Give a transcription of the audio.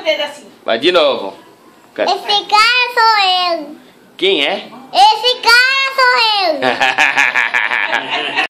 dedo assim. Vai de novo. Esse cara sou eu. Quem é? Esse cara sou eu.